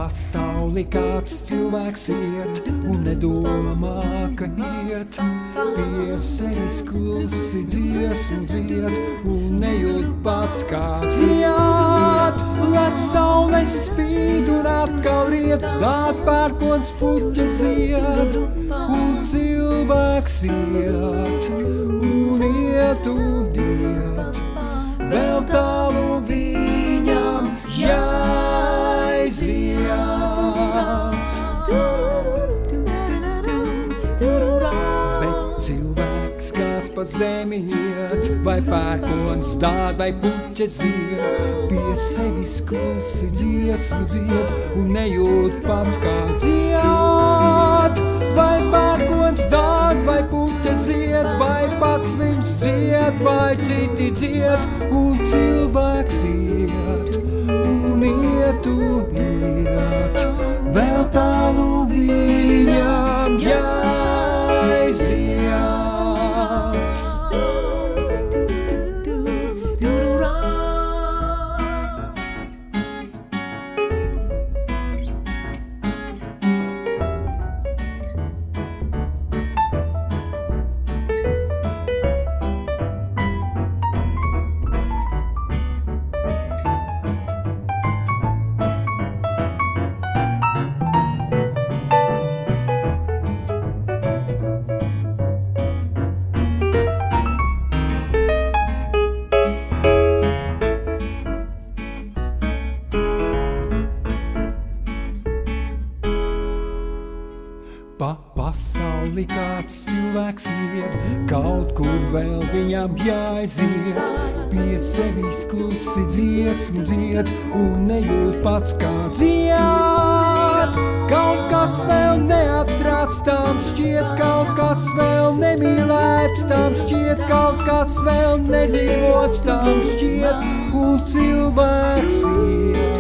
pasauli kāds cilvēks iet un nedomā, ka iet pie sevis klusi dziesmu dzied un nejūt pats kā dzied. Lec saules spīd un atkal riet, dāt pērkons puķa zied un cilvēks iet un iet un iet. Vēl tālu viņam jāiziet. Bet cilvēks kāds pa zemi iet, vai pērkons dād, vai puķa zied, pie sevis klusi dziesmu dzied un nejūt pats kā dzied. Vai pērkons dād, vai puķa zied, vai pats viņš dzied, vai citi dzied, un cilvēks iet un iet un iet. Vēl tālu viņam jāiziet. Pa pasauli kāds cilvēks iet, kaut kur vēl viņam jāiziet, pie sevis klusi dziesmu dzied un nejūt pats kā dzied. Kaut kāds vēl neatrāds tam šķiet, kaut kāds vēl nemīlēts tam šķiet, kaut kāds vēl nedzīvots tam šķiet, un cilvēks iet